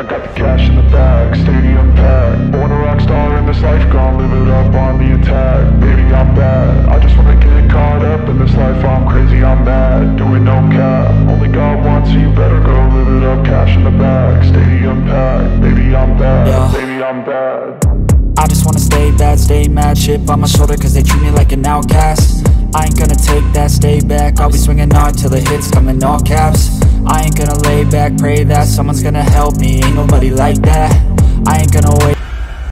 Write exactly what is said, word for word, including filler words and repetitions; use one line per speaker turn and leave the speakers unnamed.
I got the cash in the bag, stadium packed. Born a rock star in this life, gon' live it up on the attack. Baby, I'm bad, I just wanna get caught up in this life. I'm crazy, I'm mad, doing no cap. Only God wants, so you better go live it up. Cash in the bag, stadium packed. Baby, I'm bad, yeah. Baby, I'm bad.
I just wanna stay bad, stay mad. Chip on my shoulder cause they treat me like an outcast. I ain't gonna take that, stay back. I'll be swinging hard till the hits come in all caps. I ain't gonna lay back, pray that someone's gonna help me. Ain't nobody like that. I ain't gonna wait.